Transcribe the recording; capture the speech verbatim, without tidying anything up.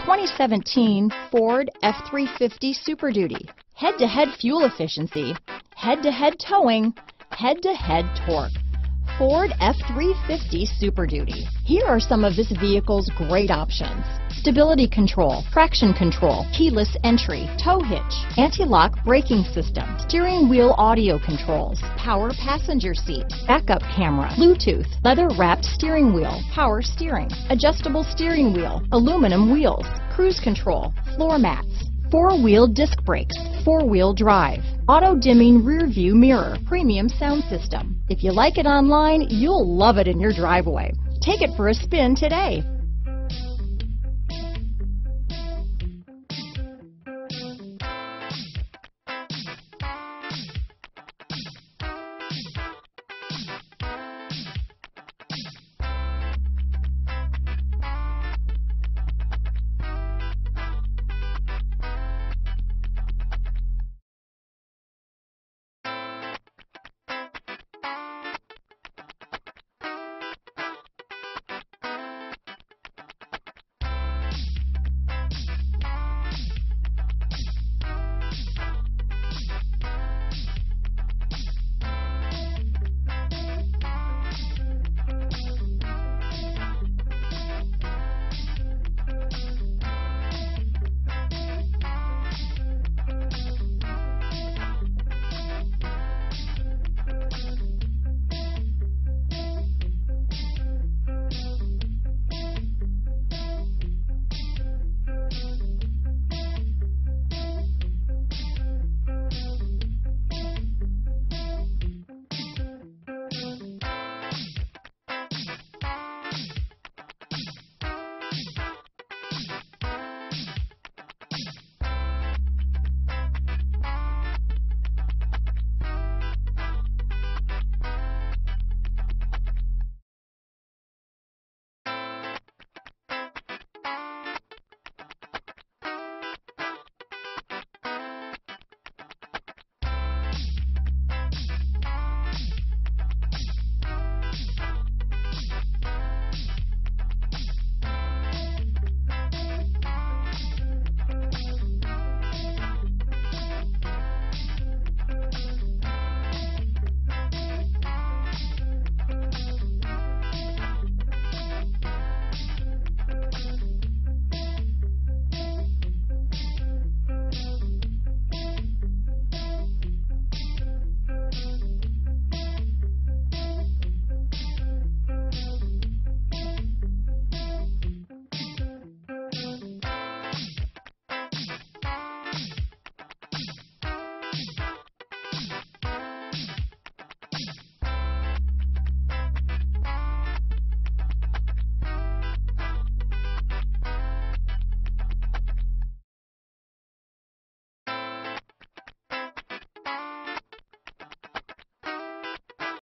twenty seventeen Ford F three fifty Super Duty. Head-to-head fuel efficiency, head-to-head towing, head-to-head torque. Ford F three fifty Super Duty. Here are some of this vehicle's great options: stability control, traction control, keyless entry, tow hitch, anti-lock braking system, steering wheel audio controls, power passenger seat, backup camera, Bluetooth, leather-wrapped steering wheel, power steering, adjustable steering wheel, aluminum wheels, cruise control, floor mats, four-wheel disc brakes, four-wheel drive, auto-dimming rear-view mirror, premium sound system. If you like it online, you'll love it in your driveway. Take it for a spin today.